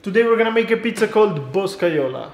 Today we're gonna make a pizza called Boscaiola.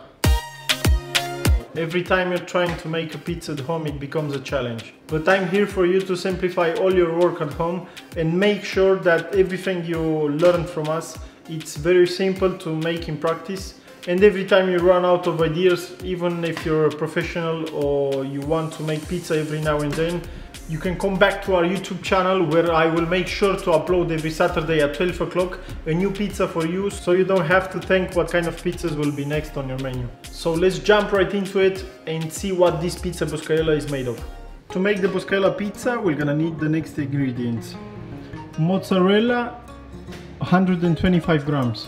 Every time you're trying to make a pizza at home, it becomes a challenge. But I'm here for you to simplify all your work at home and make sure that everything you learn from us, it's very simple to make in practice. And every time you run out of ideas, even if you're a professional or you want to make pizza every now and then, you can come back to our YouTube channel where I will make sure to upload every Saturday at 12 o'clock a new pizza for you, so you don't have to think what kind of pizzas will be next on your menu. So let's jump right into it and see what this pizza Boscaiola is made of. To make the Boscaiola pizza, we're gonna need the next ingredients. Mozzarella, 125 grams.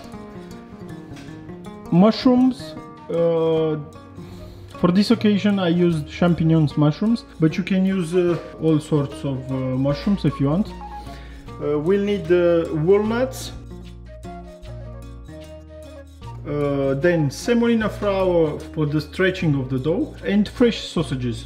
Mushrooms, for this occasion I used champignons mushrooms, but you can use all sorts of mushrooms if you want. We'll need walnuts, then semolina flour for the stretching of the dough, and fresh sausages.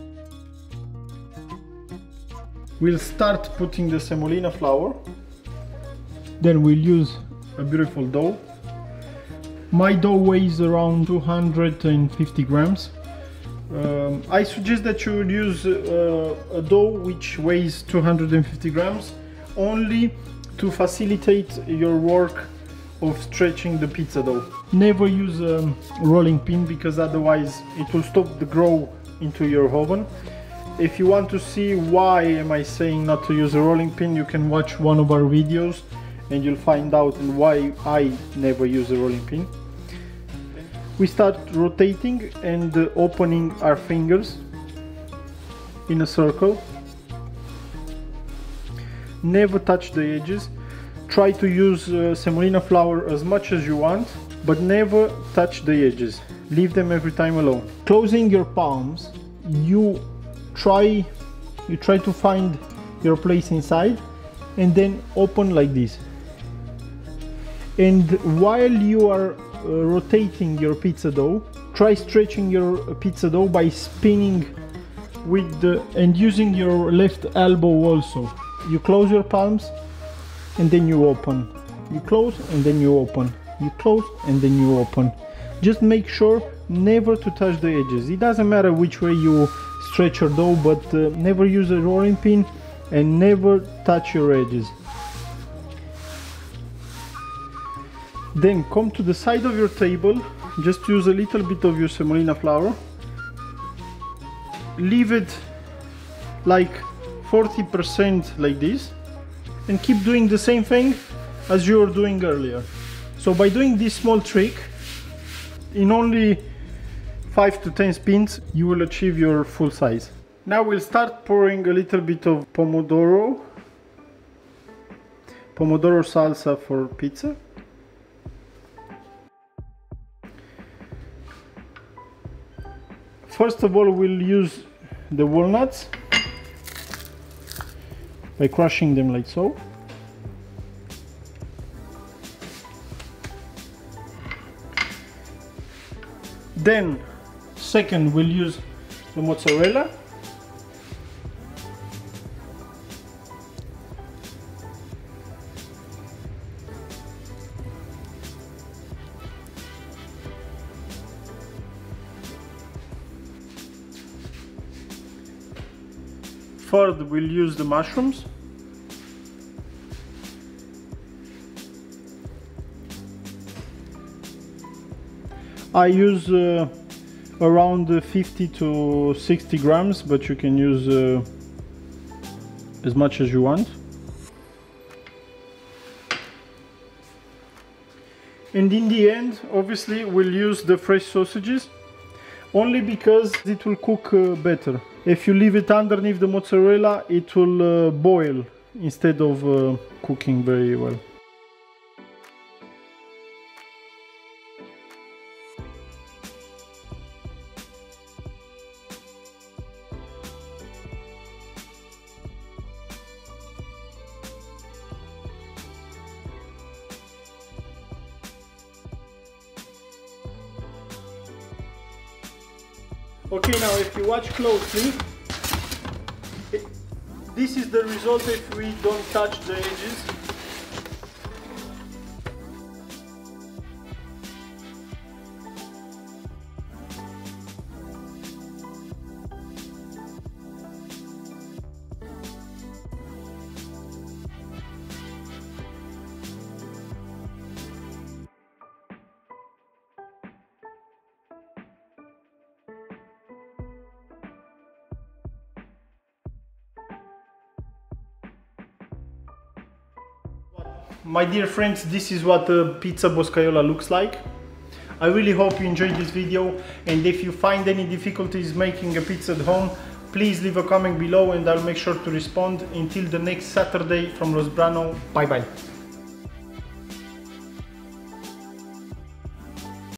We'll start putting the semolina flour, then we'll use a beautiful dough. My dough weighs around 250 grams. I suggest that you would use a dough which weighs 250 grams only to facilitate your work of stretching the pizza dough. Never use a rolling pin because otherwise it will stop the grow into your oven. If you want to see why am I saying not to use a rolling pin, you can watch one of our videos and you'll find out why I never use a rolling pin. We start rotating and opening our fingers in a circle. Never touch the edges. Try to use semolina flour as much as you want, but never touch the edges. Leave them every time alone. Closing your palms, you try to find your place inside and then open like this. And while you are rotating your pizza dough, try stretching your pizza dough by spinning and using your left elbow also. You close your palms and then you open. You close and then you open. You close and then you open. Just make sure never to touch the edges. It doesn't matter which way you stretch your dough, but never use a rolling pin and never touch your edges. Then come to the side of your table, just use a little bit of your semolina flour. Leave it like 40% like this and keep doing the same thing as you were doing earlier. So by doing this small trick, in only 5 to 10 spins, you will achieve your full size. Now we'll start pouring a little bit of pomodoro salsa for pizza. First of all, we'll use the walnuts by crushing them like so. Then, second, we'll use the mozzarella. Third, we'll use the mushrooms. I use around 50 to 60 grams, but you can use as much as you want. And in the end, obviously, we'll use the fresh sausages, only because it will cook better. If you leave it underneath the mozzarella, it will boil instead of cooking very well. Okay, now if you watch closely, this is the result if we don't touch the edges. my dear friends, this is what a pizza boscaiola looks like. I really hope you enjoyed this video, and if you find any difficulties making a pizza at home, please leave a comment below and I'll make sure to respond. Until the next Saturday from Los Brano, bye bye.